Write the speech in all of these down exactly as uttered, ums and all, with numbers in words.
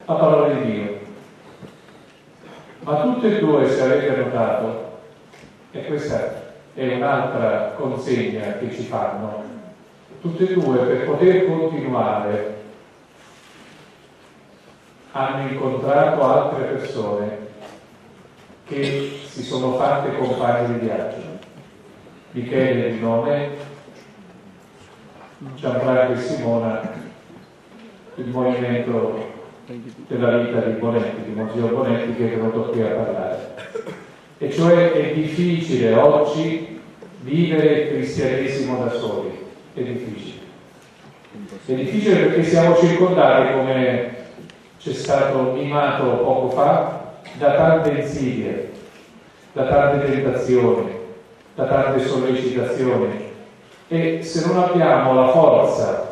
la parola di Dio. Ma tutte e due, se avete notato, e questa è un'altra consegna che ci fanno, tutte e due per poter continuare hanno incontrato altre persone che si sono fatte compagni di viaggio. Michele di nome, Gianfranco e Simona, il movimento della vita di Bonetti, di Monsignor Bonetti, che è venuto qui a parlare. E cioè è difficile oggi vivere il cristianesimo da soli, è difficile. È difficile perché siamo circondati, come c'è stato mimato poco fa, da tante insidie, da tante tentazioni, da tante sollecitazioni, e se non abbiamo la forza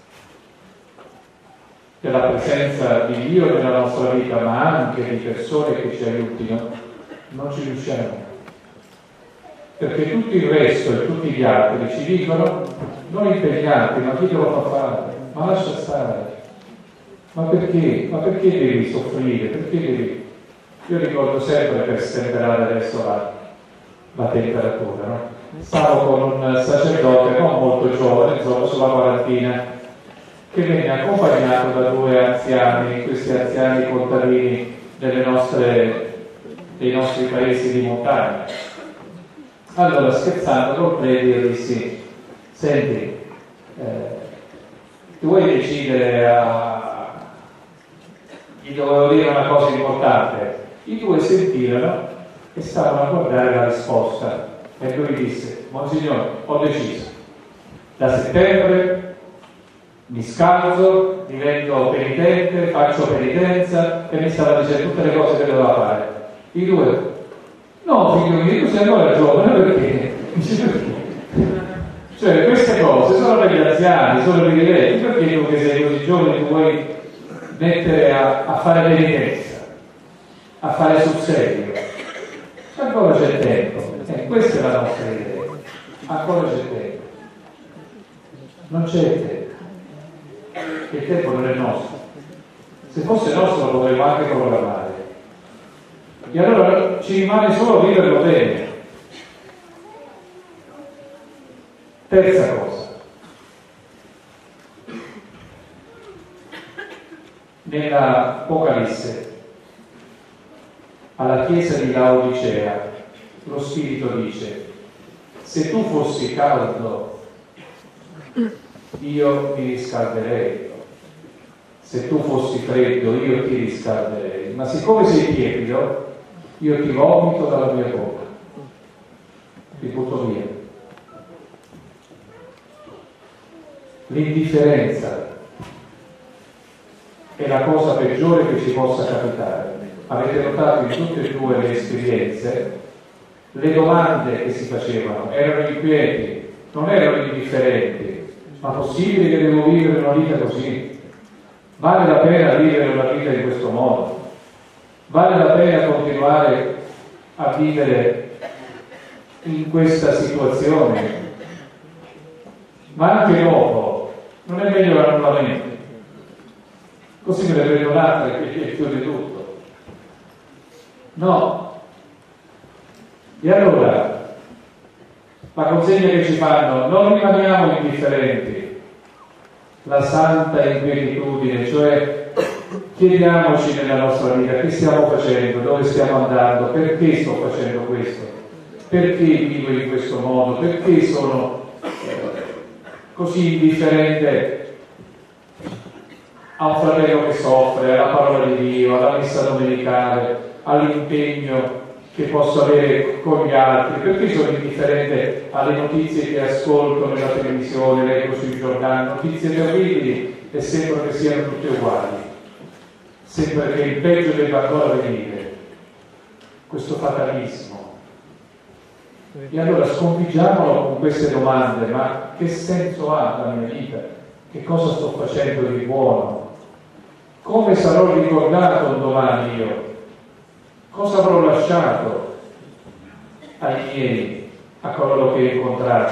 della presenza di Dio nella nostra vita, ma anche di persone che ci aiutino, non ci riusciamo. Perché tutto il resto e tutti gli altri ci dicono: non impegnati, ma chi te lo fa fare? Ma lascia stare. Ma perché? Ma perché devi soffrire? Perché devi? Io ricordo sempre, per stemperare adesso la, la temperatura, no? Stavo con un sacerdote non molto giovane, insomma sulla quarantina, che venne accompagnato da due anziani, questi anziani contadini delle nostre, dei nostri paesi di montagna. Allora, scherzando col prete, io dissi: senti, eh, tu vuoi decidere a... gli dovevo dire una cosa importante. I due sentirono e stavano a guardare la risposta, e lui disse: Monsignore, ho deciso, da settembre mi scalzo, divento penitente, faccio penitenza, e mi stava dicendo tutte le cose che doveva fare. I due: no, figlio mio, tu sei ancora giovane, perché? Cioè, queste cose sono per gli anziani, sono per i vecchi, perché tu che sei così giovane tu vuoi mettere a, a fare penitenza, a fare sul serio? Ancora c'è tempo, eh, questa è la nostra idea, ancora c'è tempo, non c'è tempo, il tempo non è nostro, se fosse nostro lo potremmo anche programmare, e allora ci rimane solo viverlo bene. Terza cosa, nella Apocalisse alla chiesa di Laodicea lo Spirito dice: se tu fossi caldo io ti riscalderei, se tu fossi freddo io ti riscalderei, ma siccome sei tiepido io ti vomito dalla mia bocca, ti butto via. L'indifferenza è la cosa peggiore che ci possa capitare. Avete notato in tutte e due le esperienze, le domande che si facevano erano inquieti, non erano indifferenti. Ma possibile che devo vivere una vita così? Vale la pena vivere una vita in questo modo? Vale la pena continuare a vivere in questa situazione? Ma anche dopo, non è meglio l'annullamento? Così me ne prendo un'altra che chiude tutto. No. E allora, la consegna che ci fanno: non rimaniamo indifferenti. La santa inquietudine, cioè chiediamoci nella nostra vita che stiamo facendo, dove stiamo andando, perché sto facendo questo, perché vivo in questo modo, perché sono così indifferente a un fratello che soffre, alla parola di Dio, alla messa domenicale, all'impegno che posso avere con gli altri, perché sono indifferente alle notizie che ascolto nella televisione, leggo sui giornali, notizie terribili e sembra che siano tutte uguali, sembra che il peggio debba ancora venire, questo fatalismo. E allora sconfiggiamolo con queste domande: ma che senso ha la mia vita? Che cosa sto facendo di buono? Come sarò ricordato un domani io? Cosa avrò lasciato ai miei, a coloro che ho incontrato?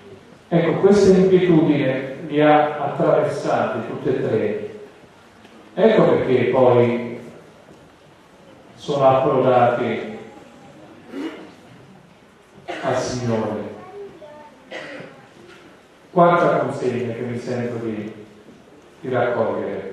Ecco, questa inquietudine li ha attraversati tutte e tre. Ecco perché poi sono approdati al Signore. Quarta consegna che mi sento di, di raccogliere.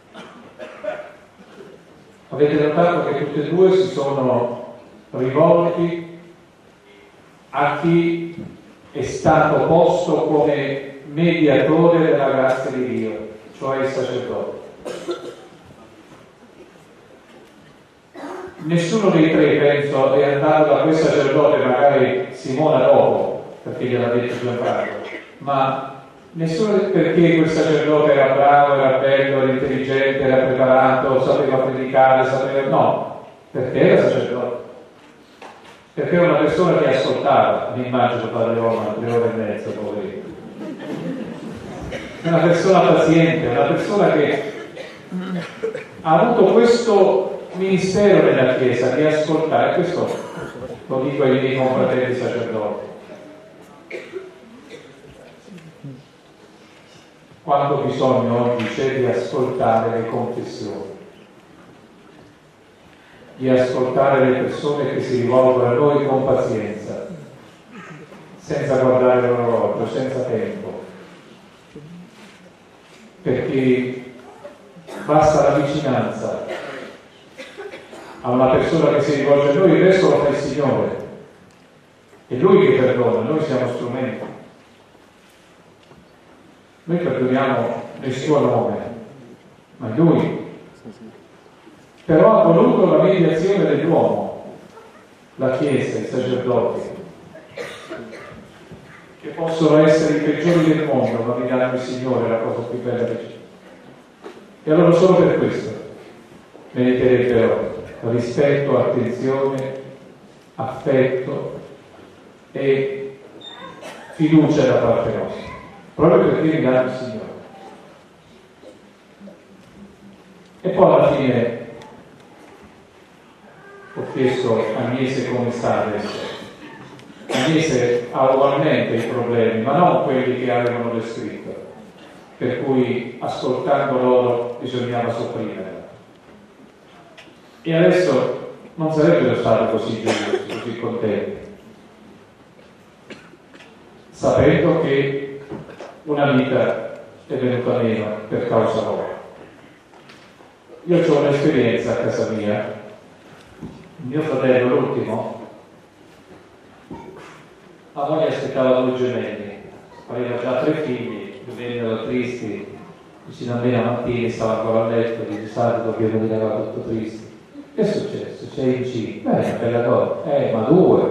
Avete notato che tutti e due si sono rivolti a chi è stato posto come mediatore della grazia di Dio, cioè il sacerdote. Nessuno dei tre, penso, è andato da quel sacerdote, magari Simona dopo, perché gliel'ha detto Gianfranco, ma nessuno perché quel sacerdote era bravo, era bello, era intelligente, era preparato, sapeva predicare, sapeva... no, perché era sacerdote. Perché era una persona che ascoltava, mi immagino Padre Roma, tre ore e mezza, poverino. È una persona paziente, una persona che ha avuto questo ministero nella Chiesa di ascoltare, questo lo dico ai miei confratelli sacerdoti. Quanto bisogno oggi c'è di ascoltare le confessioni, di ascoltare le persone che si rivolgono a noi con pazienza, senza guardare l'orologio, senza tempo, perché basta la vicinanza a una persona che si rivolge a noi, il resto lo fa il Signore, è Lui che perdona, noi siamo strumenti. Noi perdoniamo nel suo nome, ma Lui però ha voluto la mediazione dell'uomo, la Chiesa, i sacerdoti, che possono essere i peggiori del mondo, ma mi danno il Signore, la cosa più bella che c'è. E allora solo per questo meriterebbero rispetto, attenzione, affetto e fiducia da parte nostra, proprio perché mi danno il Signore. E poi alla fine ho chiesto a Agnese come sta adesso. Agnese ha ugualmente i problemi, ma non quelli che avevano descritto, per cui ascoltando loro bisognava sopprimere. E adesso non sarebbero stati così gioiosi, così contenti, sapendo che una vita è venuta meno per causa loro. Io ho un'esperienza a casa mia. Mio fratello, l'ultimo, la moglie aspettava due gemelli, aveva già tre figli, vennero tristi, vicino a me la mattina stava ancora a letto, dice Sara, dobbiamo dire che era tutto triste. Che è successo? C'è il G? Beh, è una bella cosa. Eh, ma due.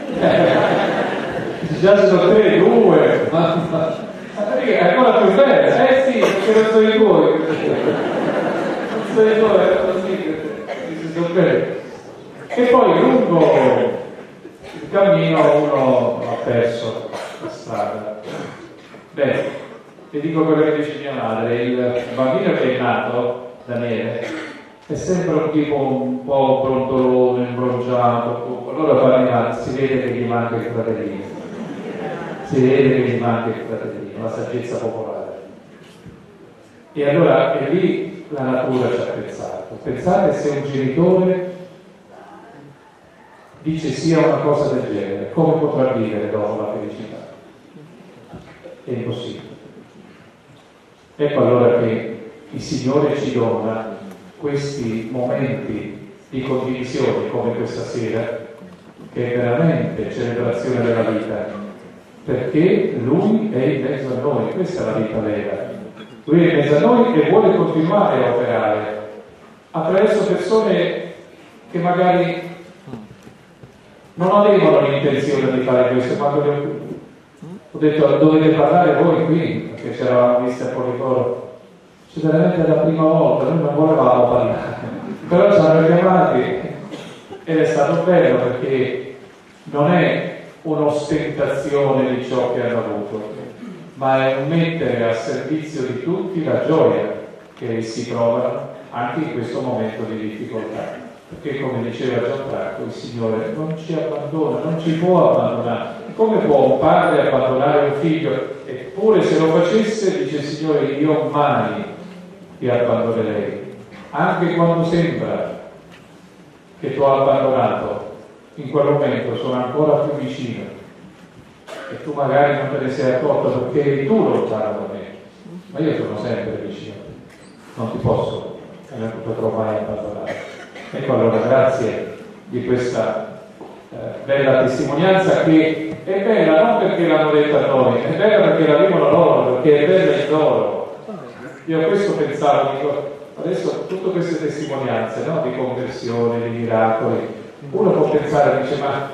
Già sono tre, due. Ma, ma, ma è ancora più bella. Eh sì, perché non sono i tuoi. Non sono i tuoi, è così. Sono bene. E poi lungo il cammino uno ha perso la strada. Beh, ti dico quello che dice mia madre, il bambino che è nato, Daniele, è sempre un tipo un po' brontolone, imbrongiato, allora fa male, si vede che gli manca il fratellino, si vede che gli manca il fratellino, la saggezza popolare. E allora è lì la natura ci ha pensato. Pensate se un genitore dice sia una cosa del genere, come potrà vivere dopo la felicità? È impossibile. Ecco allora che il Signore ci dona questi momenti di condivisione come questa sera, che è veramente celebrazione della vita, perché Lui è in mezzo a noi, questa è la vita vera. Lui è in mezzo a noi e vuole continuare a operare attraverso persone che magari non avevano l'intenzione di fare questo, ma ho detto dovete parlare voi qui, perché c'eravamo visti a Policoro. Cioè, veramente la prima volta, noi non volevamo parlare, però ci hanno chiamati ed è stato bello perché non è un'ostentazione di ciò che hanno avuto, ma è un mettere a servizio di tutti la gioia che si provano anche in questo momento di difficoltà. Perché come diceva Gianfranco, il Signore non ci abbandona, non ci può abbandonare. Come può un padre abbandonare un figlio? Eppure se lo facesse, dice il Signore, io mai ti abbandonerei. anche quando sembra che tu hai abbandonato, in quel momento sono ancora più vicino e tu magari non te ne sei accorto perché eri tu lontano da me, ma io sono sempre vicino, non ti posso e non ti potrò mai abbandonare. Ecco, allora grazie di questa eh, bella testimonianza, che è bella non perché l'hanno detta a noi, è bella perché la vivono loro, perché è bella in loro. Io a questo pensavo, dico, adesso tutte queste testimonianze, no, di conversione, di miracoli, uno può pensare, dice, ma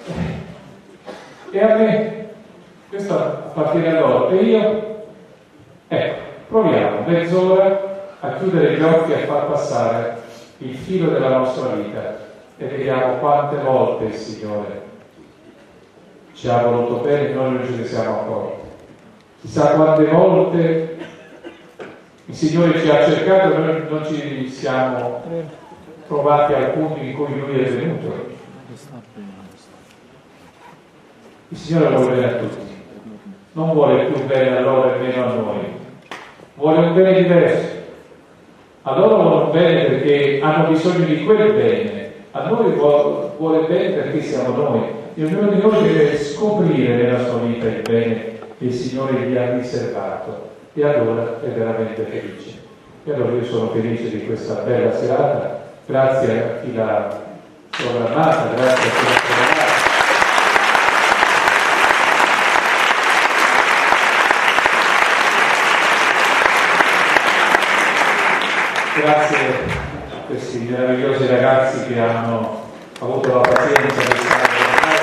e a me? Questo appartiene a loro, e io? Ecco, proviamo mezz'ora a chiudere gli occhi e a far passare il filo della nostra vita e vediamo quante volte il Signore ci ha voluto bene e noi non ce ne siamo accorti. Chissà quante volte il Signore ci ha cercato e noi non ci siamo trovati al punto in cui Lui è venuto. Il Signore vuole bene a tutti, non vuole più bene a loro e meno a noi, vuole un bene diverso. A loro vuole bene perché hanno bisogno di quel bene, a noi vuole bene perché siamo noi, e ognuno di noi deve scoprire nella sua vita il bene che il Signore gli ha riservato, e allora è veramente felice. E allora io sono felice di questa bella serata, grazie a chi l'ha programmata, grazie a chi l'ha programmata. Grazie a questi meravigliosi ragazzi che hanno avuto la pazienza di stare con noi.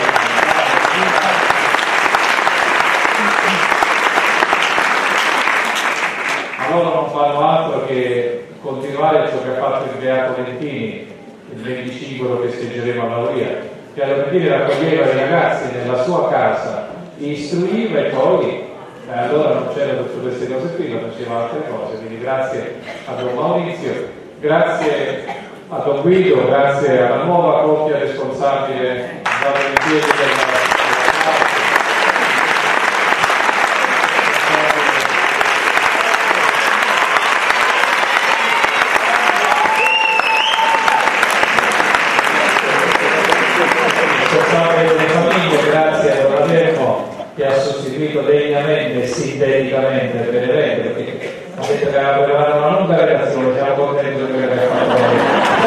Ma loro non fanno altro che continuare ciò che ha fatto il Beato Lentini, il venticinque lo festeggeremo a Lauria, che alla Lentini raccoglieva i ragazzi nella sua casa, istruiva e poi Eh, allora non c'erano tutte queste cose qui, ma faceva altre cose, quindi grazie a Don Maurizio, grazie a Don Guido, grazie alla nuova coppia responsabile da volentieri della responsabile delle famiglie, grazie a Don Ademo che ha sostituito degnamente e sinteticamente il Benevento, perché avete avevano una lunga relazione, siamo contenti di aver fatto bene.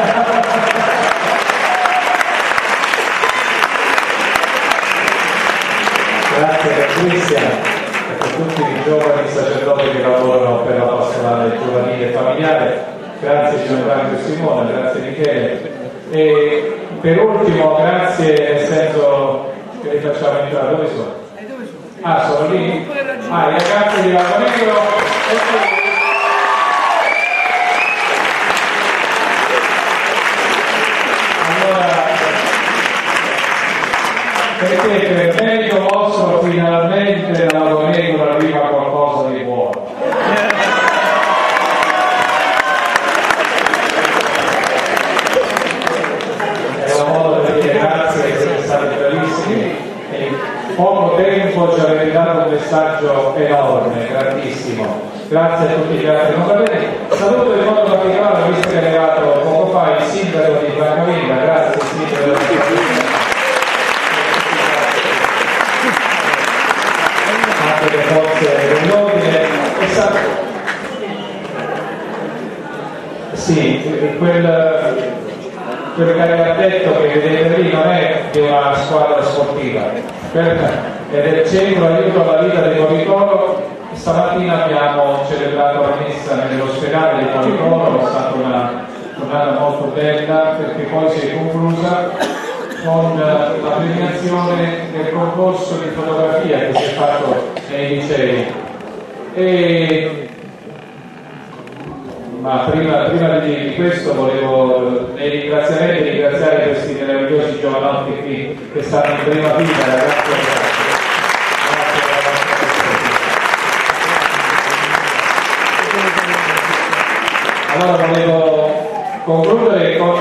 Grazie a Cristian e a tutti i giovani sacerdoti che lavorano per la pastorale giovanile e familiare, grazie Gianfranco e Simone, grazie Michele, e per ultimo grazie nel senso che li facciamo entrare, dove sono? Ah, sono lì? Ah, i ragazzi di Lagonegro. Allora, perché per merito vostro finalmente da Lagonegro arriva qualcosa di buono. È un modo per dire grazie, siete stati bravissimi. Poco tempo ci avete dato un messaggio enorme, grandissimo. Grazie a tutti gli altri. Non va bene. Saluto in modo particolare, visto che è arrivato poco fa il sindaco di Francavilla. Grazie sindaco di Francavilla. Anche le forze dell'ordine. Esatto. Sì, quel, quel caricatetto che vedete lì non è di una squadra sportiva. È del centro aiuto alla vita di Policoro. Stamattina abbiamo celebrato la messa nell'ospedale di Policoro, è stata una giornata molto bella perché poi si è conclusa con la premiazione del concorso di fotografia che si è fatto nei licei. E ma prima, prima di, di questo volevo nei ringraziamenti ringraziare questi meravigliosi giovanotti qui che stanno in prima fila, ragazzi. Allora volevo concludere con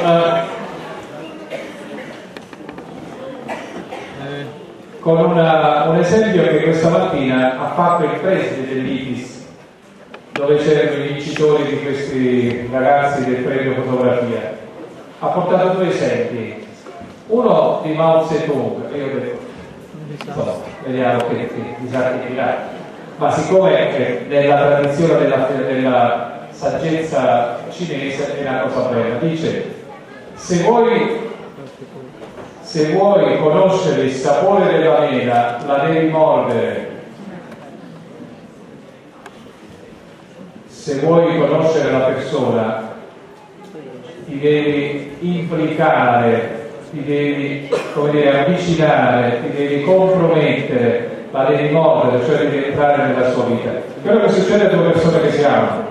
con una, un esempio che questa mattina ha fatto il preside dell'I T I S, dove c'erano i vincitori di questi ragazzi del premio fotografia, ha portato due esempi, uno di Mao Zedong, e io ho detto no, vediamo che, che disarticolare, ma siccome nella tradizione della, della saggezza cinese è una cosa bella, dice: se vuoi se vuoi conoscere il sapore della mela, la devi mordere. Se vuoi conoscere la persona, ti devi implicare, ti devi, come dire, avvicinare, ti devi compromettere, la devi mordere, cioè devi entrare nella sua vita. Quello che succede a due persone che si amano.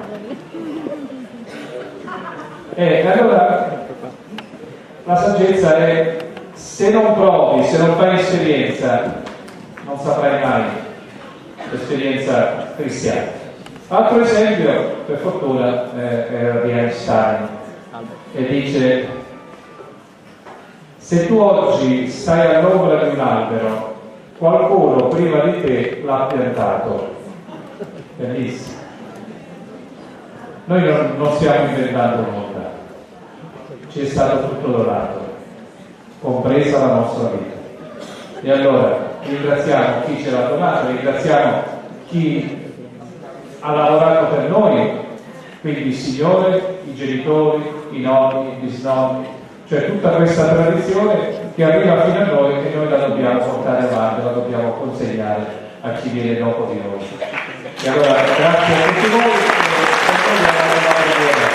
E allora la saggezza è: se non provi, se non fai esperienza, non saprai mai l'esperienza cristiana. Altro esempio, per fortuna, eh, era di Einstein, che dice: se tu oggi stai all'ombra di un albero, qualcuno prima di te l'ha piantato. Bellissimo. Noi non, non stiamo inventando nulla, ci è stato tutto donato, compresa la nostra vita. E allora ringraziamo chi ce l'ha donato, ringraziamo chi ha lavorato per noi, quindi il Signore, i genitori, i nonni, i bisnonni, cioè tutta questa tradizione che arriva fino a noi e noi la dobbiamo portare avanti, la dobbiamo consegnare a chi viene dopo di noi. E allora grazie a tutti voi e concludiamo la preghiera.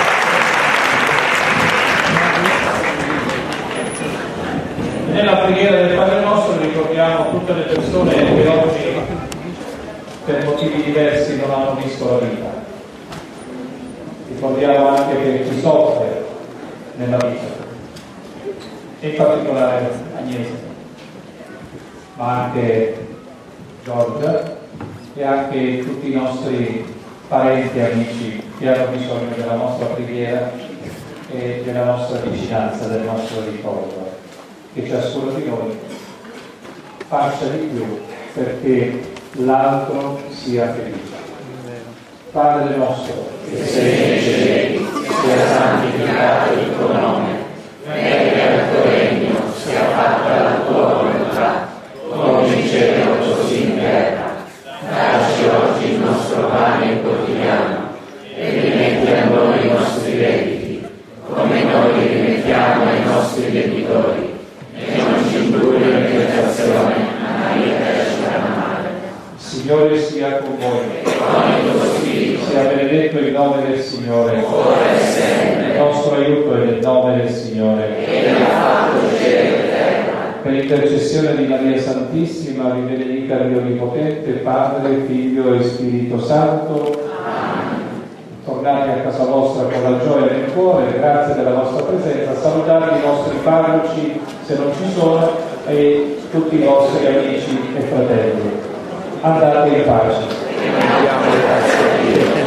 Nella preghiera del Padre nostro ricordiamo tutte le persone che oggi per motivi diversi non hanno visto la vita. Ricordiamo anche che chi soffre nella vita, e in particolare Agnese, ma anche Giorgia e anche tutti i nostri parenti e amici che hanno bisogno della nostra preghiera e della nostra vicinanza, del nostro ricordo. Che ciascuno di noi faccia di più perché l'altro sia felice. Padre nostro, che sei nei cieli, sia santificato il tuo nome, venga il tuo regno, sia fatta la tua volontà, come in cielo così in terra. Dacci oggi il nostro pane quotidiano e rimetti a noi i nostri debiti, come noi li rimettiamo ai nostri debitori. E non ci indurre in tentazione, ma liberaci dal male. Signore sia con voi, con il tuo spirito, sia benedetto il nome del Signore, ora e sempre. Il nostro aiuto è nel nome del Signore, che ha fatto cielo e terra. Per intercessione di Maria Santissima, vi benedica Dio Onnipotente, Padre, Figlio e Spirito Santo. Tornate a casa vostra con la gioia nel cuore, grazie della vostra presenza. Salutate i vostri parroci, se non ci sono, e tutti i vostri amici e fratelli. Andate in pace.